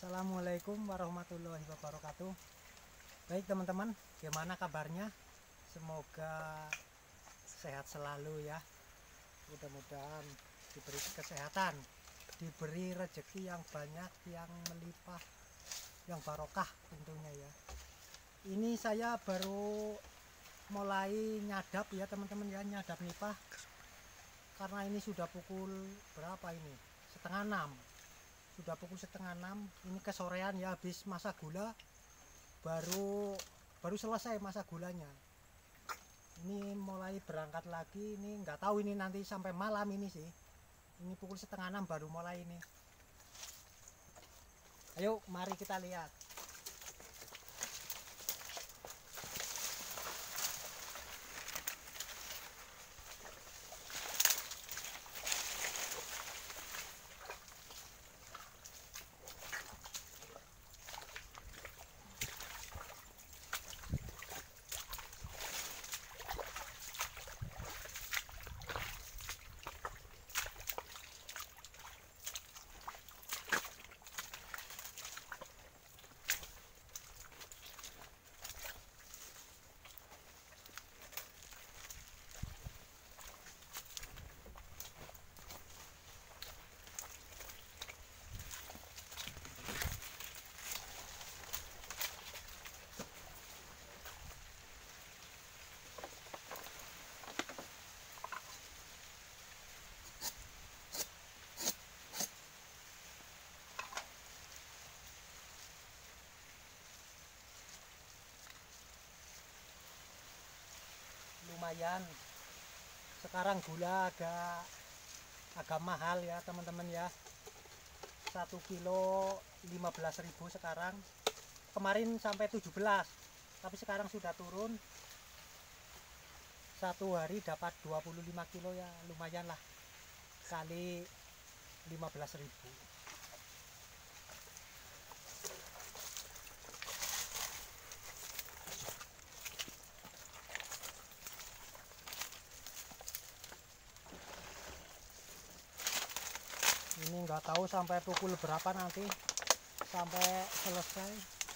Assalamualaikum warahmatullahi wabarakatuh. Baik teman-teman, gimana kabarnya? Semoga sehat selalu ya. Mudah-mudahan diberi kesehatan, diberi rezeki yang banyak, yang melimpah, yang barokah tentunya ya. Ini saya baru mulai nyadap ya teman-teman ya, nyadap nipah. Karena ini sudah pukul berapa ini? Setengah 6. Sudah pukul setengah 6. Ini kesorean ya, habis masak gula. Baru selesai masak gulanya. Ini mulai berangkat lagi. Ini nggak tahu ini nanti sampai malam ini sih. Ini pukul setengah 6 baru mulai ini. Ayo mari kita lihat. Lumayan sekarang gula agak mahal ya teman-teman ya. 1 kilo 15.000 sekarang. Kemarin sampai 17, tapi sekarang sudah turun. Satu hari dapat 25 kilo ya, lumayan lah, kali 15.000. Ini nggak tahu sampai pukul berapa nanti sampai selesai.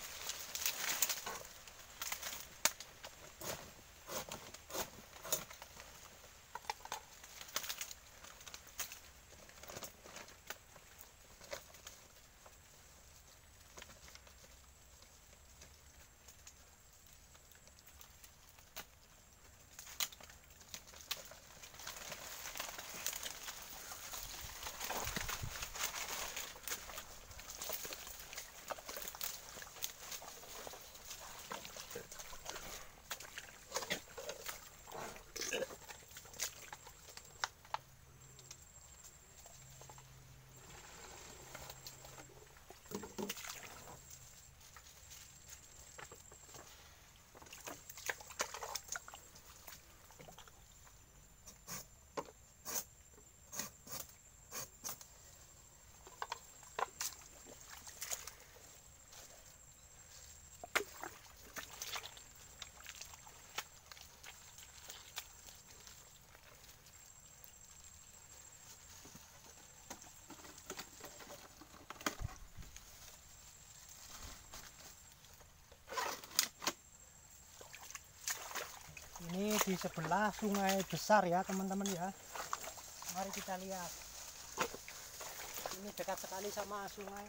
Ini di sebelah sungai besar ya teman-teman ya. Mari kita lihat. Ini dekat sekali sama sungai.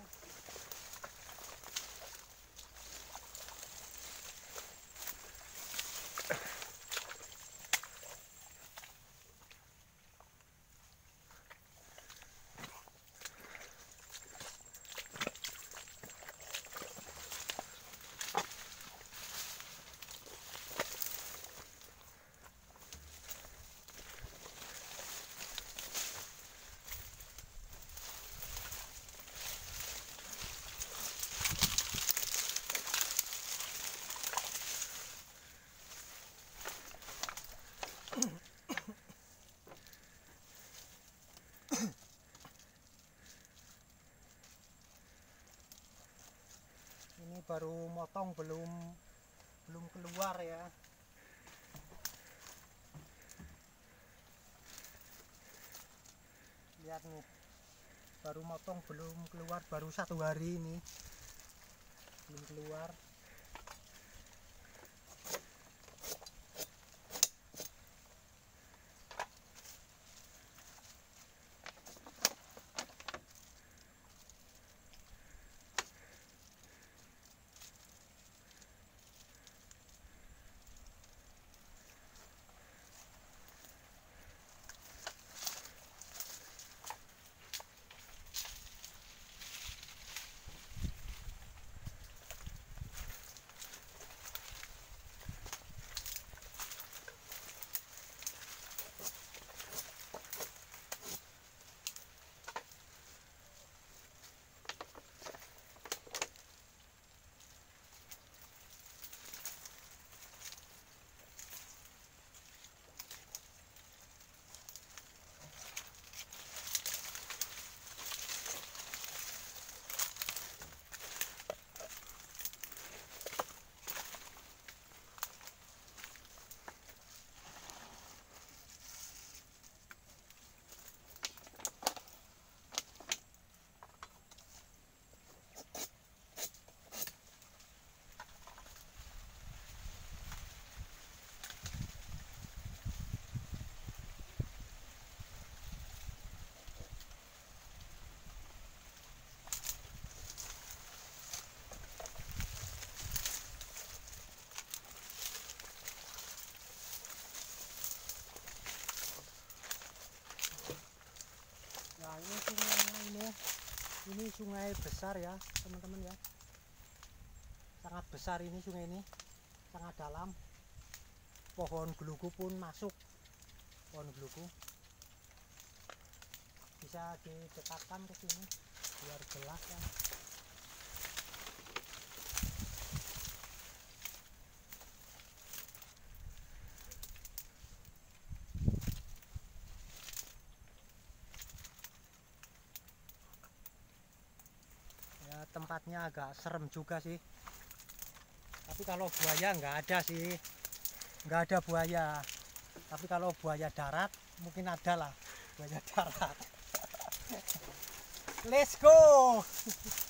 Ini baru motong, belum keluar ya. Lihat nih, baru motong belum keluar, baru 1 hari ini. belum keluar. Nah ini sungainya ini sungai besar ya teman-teman ya, sangat besar ini sungai ini, sangat dalam. Pohon gelugu pun masuk, pohon gelugu bisa didekatkan ke sini biar jelas ya. Tempatnya agak serem juga sih, tapi kalau buaya nggak ada sih, nggak ada buaya. Tapi kalau buaya darat mungkin ada lah, buaya darat. Let's go.